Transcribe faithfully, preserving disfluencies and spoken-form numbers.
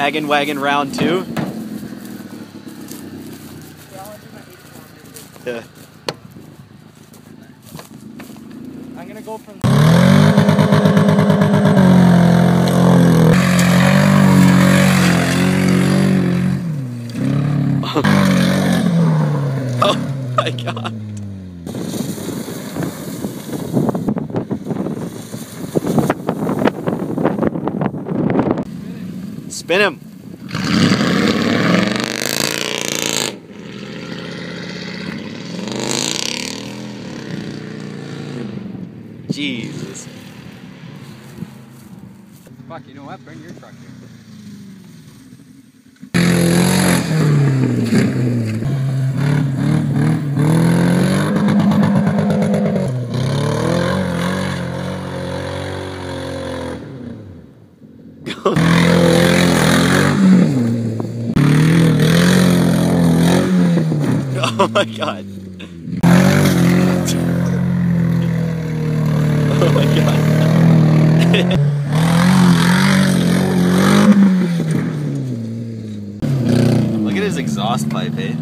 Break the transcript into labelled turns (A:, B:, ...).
A: Baggin Wagon round two. Yeah.
B: I'm gonna go from.
A: Oh my God. Spin him. Jesus.
B: Fuck, you know what? Bring your truck here.
A: Oh my God. Oh my God. Look at his exhaust pipe, eh?